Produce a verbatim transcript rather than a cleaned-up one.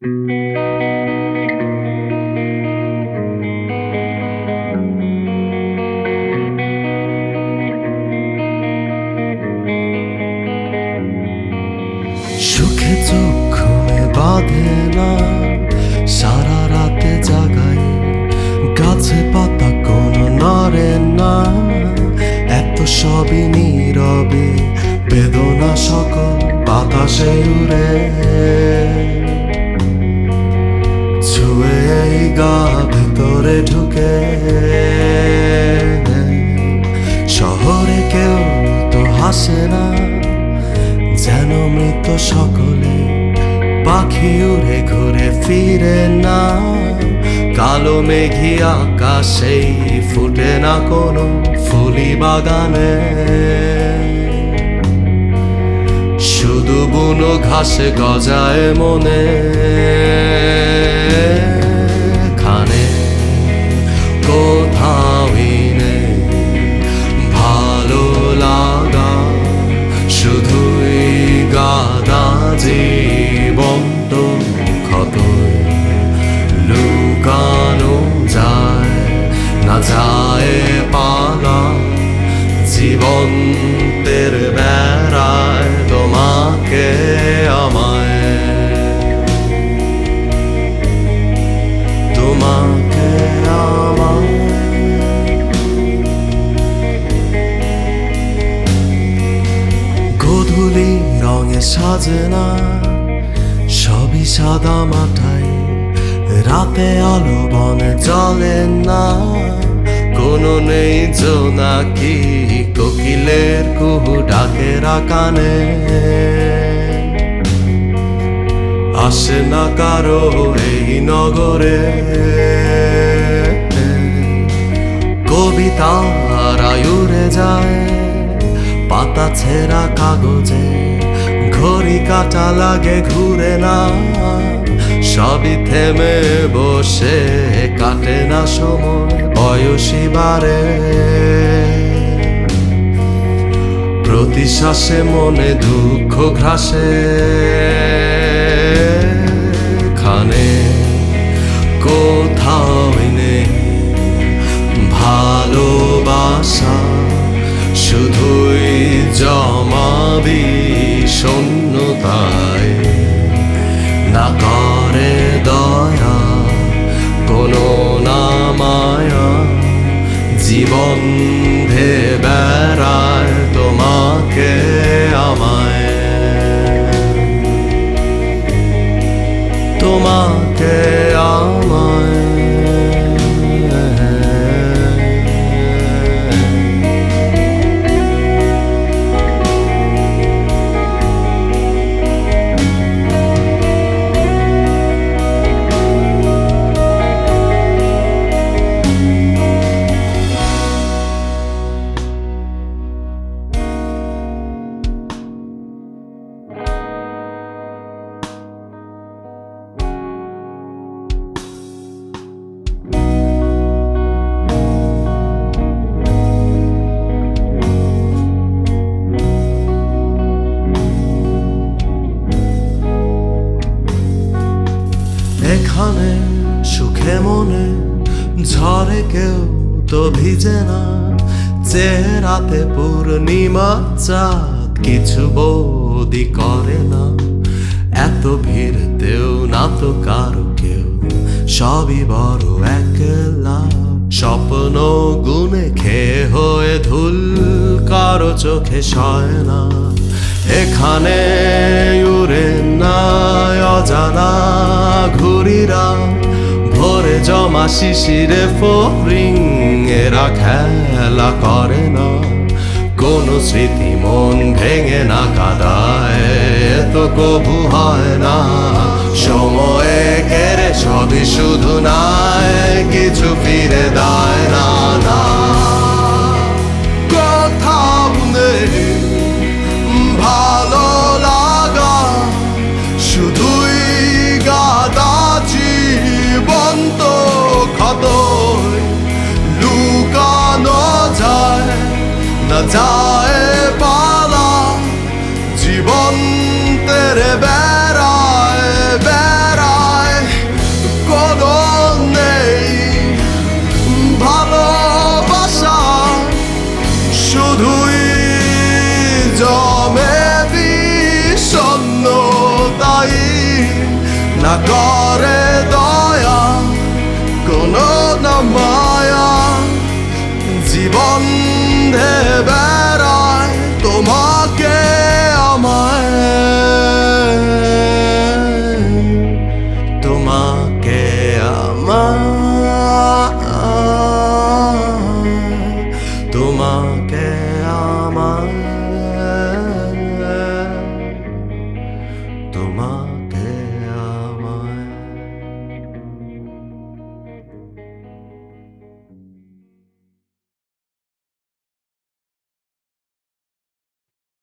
সুখে চোখ ঘুমে বাঁধে না, সারা রাতে জাগাই গাছে পাতা কোনো নড়ে না। এত সবই নীরবে, বেদনা সকল বাতাসে উড়ে। ছুঁয়ে এই গা ভেতরে ঢুকে। শহরে কেউ তো হাসে না, যেন মৃত সকলে পাখি উড়ে ঘুরে ফিরে না। কালো মেঘি আকাশেই ফুটে না কোনো ফুলি বাগানে। শুধু বুনো ঘাসে গজায় মনে। খানে কোথাওই নেই ভালো লাগা, শুধুই গাদা জীবন্ত ক্ষতই লুকানো যায় না যায় পালা। জীবন্তের বেড়ায় তোমাকে আমায়, তোমাকে আমায়। গোধূলি রঙে সাজে না, সবই সাদা মাটাই। রাতে আলো বনে জ্বলে না, কোনো নেই জোনাকি কোকিলের কুহু ডাকেরা কানে। আসে না কারো এই নগরে কবিতারা উড়ে যায় পাতা ছেঁড়া কাগজে। ঘড়ি কাটা লাগে ঘুরে না, সবই থেমে বসে কাটে না সময় বয়সী বারে। প্রতি শ্বাসে মনে দুঃখ ঘ্রাসে। খানে কোথাওই নেই ভালোবাসা, শুধুই জমাবি শূন্যতায়। না করে দয়া কোনো না মায়া, জীবন ধে বেড়ায় তোমাকে আমায়, তোমাকে আমায়। এখানে সুখে মনে ঝড়ে কেউ তো ভিজে না। চেহারাতে পূর্ণিমা চাঁদ কিছু বৌদি করে না। এত ভিড়তেও না তো কারো কেউ, সবই বড় একলা। স্বপ্ন গুনে খেয়ে হয়ে ধুল, কারো চোখে সয় না। এখানে উড়ে না অজানা ঘুরিরা, ভোরে জমা শিশিরে ফরিং এরা খেলা করে না। কোনো স্মৃতি মন ভেঙে না কাদায়, তো কবু হয় না। সময়ে কেড়ে সবই শুধু নাই, কিছু ফিরে দেয় না। না কোথাও নেই ভালো লাগা, শুধুই গাদা জীবন্ত ক্ষতই লুকানো যায় না যায় পালা। জীবন তেরে বেড়ায় বেড়ায় না করে দয়া কোনো না মায়া জীবন দেবে